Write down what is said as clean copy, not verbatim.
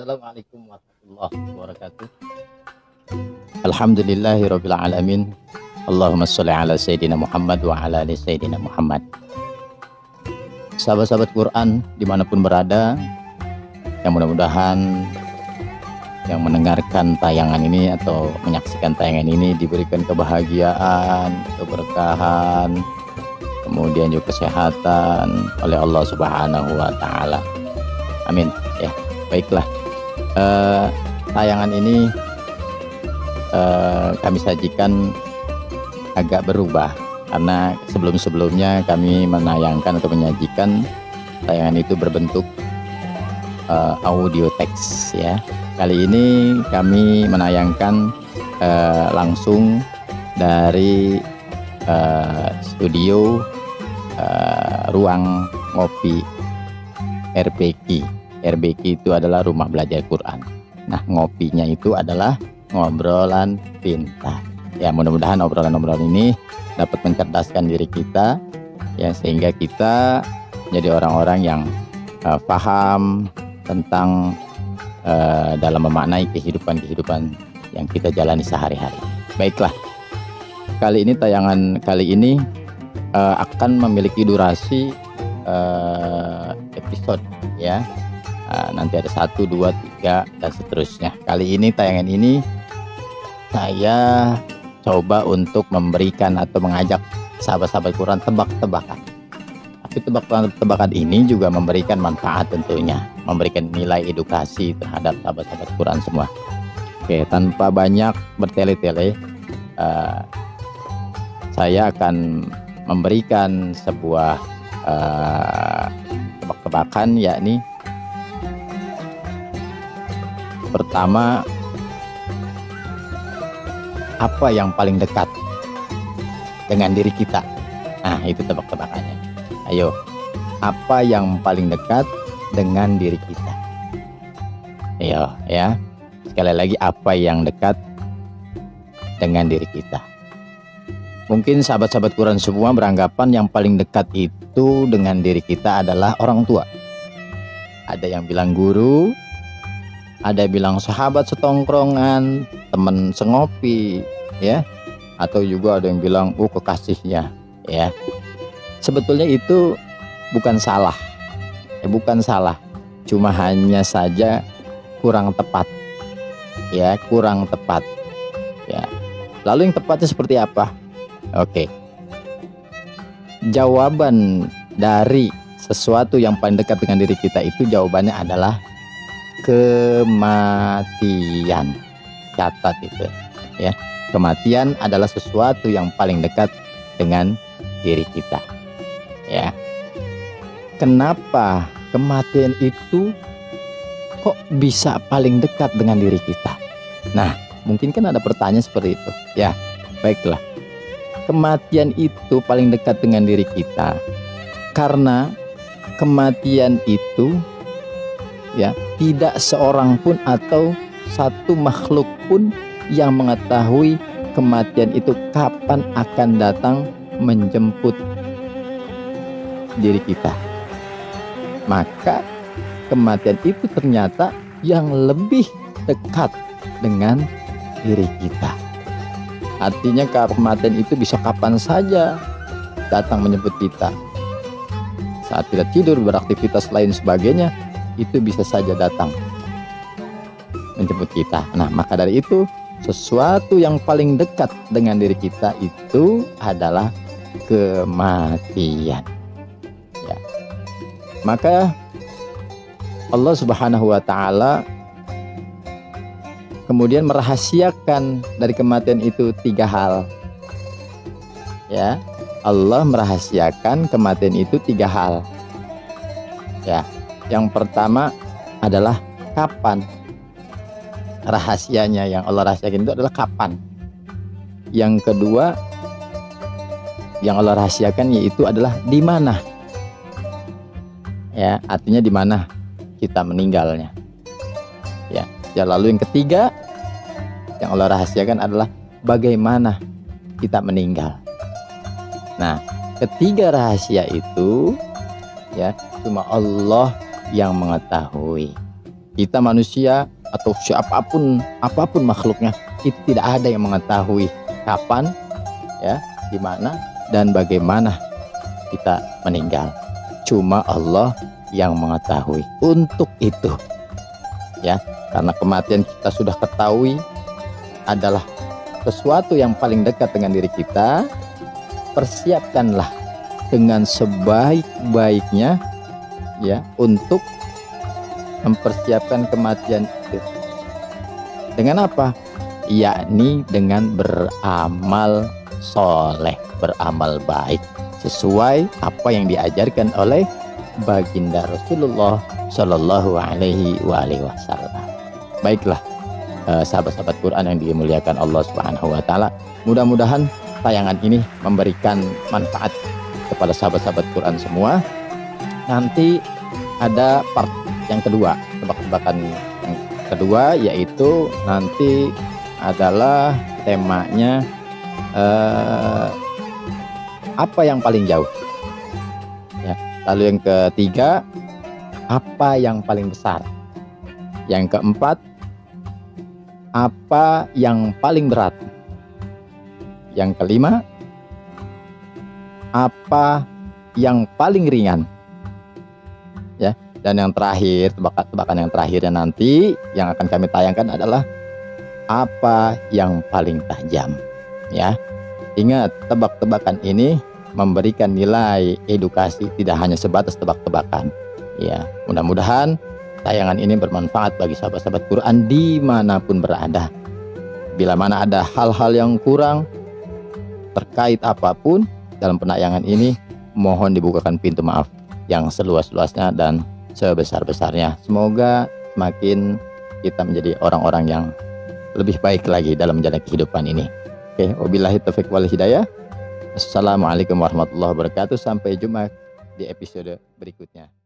Assalamualaikum warahmatullahi wabarakatuh. Alhamdulillahirabbil alamin. Allahumma sholli ala sayyidina Muhammad wa ala ali sayyidina Muhammad. Sahabat-sahabat Quran dimanapun berada, yang mudah-mudahan yang mendengarkan tayangan ini atau menyaksikan tayangan ini diberikan kebahagiaan, keberkahan, kemudian juga kesehatan oleh Allah Subhanahu wa taala. Amin. Ya, baiklah. Tayangan ini kami sajikan agak berubah karena sebelum-sebelumnya kami menayangkan atau menyajikan tayangan itu berbentuk audio teks ya. Kali ini kami menayangkan langsung dari studio ruang ngopi RBQ. RBQ itu adalah rumah belajar Quran. Nah, ngopinya itu adalah ngobrolan pintar. Ya, mudah-mudahan obrolan-obrolan ini dapat mencerdaskan diri kita, ya, sehingga kita menjadi orang-orang yang paham tentang dalam memaknai kehidupan yang kita jalani sehari-hari. Baiklah, kali ini tayangan kali ini akan memiliki durasi episode, ya. Nanti ada 1, 2, 3 dan seterusnya. Kali ini tayangan ini saya coba untuk memberikan atau mengajak sahabat-sahabat Quran tebak-tebakan. Tapi tebak-tebakan ini juga memberikan manfaat tentunya, memberikan nilai edukasi terhadap sahabat-sahabat Quran semua. Oke, tanpa banyak bertele-tele, saya akan memberikan sebuah tebak-tebakan, yakni pertama, apa yang paling dekat dengan diri kita? Nah, itu tebak-tebakannya. Ayo, apa yang paling dekat dengan diri kita? Ayo, ya. Sekali lagi, apa yang dekat dengan diri kita? Mungkin sahabat-sahabat Quran semua beranggapan yang paling dekat itu dengan diri kita adalah orang tua. Ada yang bilang guru, ada yang bilang sahabat setongkrongan, teman sengopi, ya, atau juga ada yang bilang kekasihnya, ya. Sebetulnya itu bukan salah, bukan salah, cuma hanya saja kurang tepat, ya, kurang tepat, ya. Lalu yang tepatnya seperti apa? Oke, jawaban dari sesuatu yang paling dekat dengan diri kita itu jawabannya adalah kematian. Catat itu, ya. Kematian adalah sesuatu yang paling dekat dengan diri kita, ya. Kenapa kematian itu kok bisa paling dekat dengan diri kita? Nah, mungkin kan ada pertanyaan seperti itu, ya. Baiklah, kematian itu paling dekat dengan diri kita karena kematian itu, ya, tidak seorang pun atau satu makhluk pun yang mengetahui kematian itu kapan akan datang menjemput diri kita. Maka kematian itu ternyata yang lebih dekat dengan diri kita. Artinya kematian itu bisa kapan saja datang menjemput kita. Saat kita tidur, beraktivitas lain sebagainya, itu bisa saja datang menjemput kita. Nah, maka dari itu sesuatu yang paling dekat dengan diri kita itu adalah kematian, ya. Maka Allah Subhanahu wa taala kemudian merahasiakan dari kematian itu 3 hal, ya. Allah merahasiakan kematian itu 3 hal, ya. Yang pertama adalah kapan. Rahasianya yang Allah rahasiakan itu adalah kapan. Yang kedua yang Allah rahasiakan yaitu adalah di mana. Ya, artinya di mana kita meninggalnya. Ya, lalu yang ketiga yang Allah rahasiakan adalah bagaimana kita meninggal. Nah, ketiga rahasia itu, ya, cuma Allah yang mengetahui. Kita manusia atau siapapun, apapun makhluknya, itu tidak ada yang mengetahui kapan, ya, di mana dan bagaimana kita meninggal. Cuma Allah yang mengetahui. Untuk itu, ya, karena kematian kita sudah ketahui adalah sesuatu yang paling dekat dengan diri kita, persiapkanlah dengan sebaik-baiknya, ya, untuk mempersiapkan kematian itu. Dengan apa? Yakni dengan beramal soleh, beramal baik sesuai apa yang diajarkan oleh baginda Rasulullah Shallallahu Alaihi Wasallam. Baiklah, sahabat-sahabat Quran yang dimuliakan Allah Subhanahu Wa Taala, mudah-mudahan tayangan ini memberikan manfaat kepada sahabat-sahabat Quran semua. Nanti ada part yang kedua, tebak-tebakan yang kedua, yaitu nanti adalah temanya apa yang paling jauh, ya. Lalu yang ketiga, apa yang paling besar. Yang keempat, apa yang paling berat. Yang kelima, apa yang paling ringan, ya. Dan yang terakhir, tebak-tebakan yang terakhirnya nanti yang akan kami tayangkan adalah apa yang paling tajam, ya. Ingat, tebak-tebakan ini memberikan nilai edukasi, tidak hanya sebatas tebak-tebakan, ya. Mudah-mudahan tayangan ini bermanfaat bagi sahabat-sahabat Quran dimanapun berada. Bila mana ada hal-hal yang kurang terkait apapun dalam penayangan ini, mohon dibukakan pintu maaf yang seluas-luasnya dan sebesar-besarnya. Semoga semakin kita menjadi orang-orang yang lebih baik lagi dalam menjalani kehidupan ini. Oke, wabillahi taufiq wal hidayah. Assalamualaikum warahmatullahi wabarakatuh. Sampai jumpa di episode berikutnya.